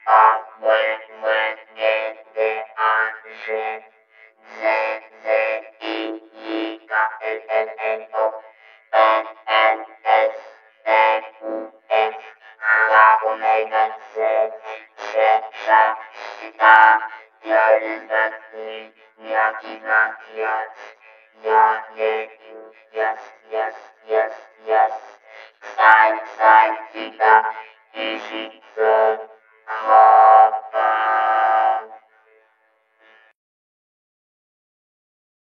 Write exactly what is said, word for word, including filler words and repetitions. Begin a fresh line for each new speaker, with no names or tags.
A, M, M, N, D, A, Ż, Z, Z, I, J, K, L, M, N, O, P, N, S, T, U, V, W, Omega, Z, Z, Ż, K, J, L, M, N, jaki znak jest? Ja, nie, jest, jest, jest, jest. Staj, staj, sita, i, si,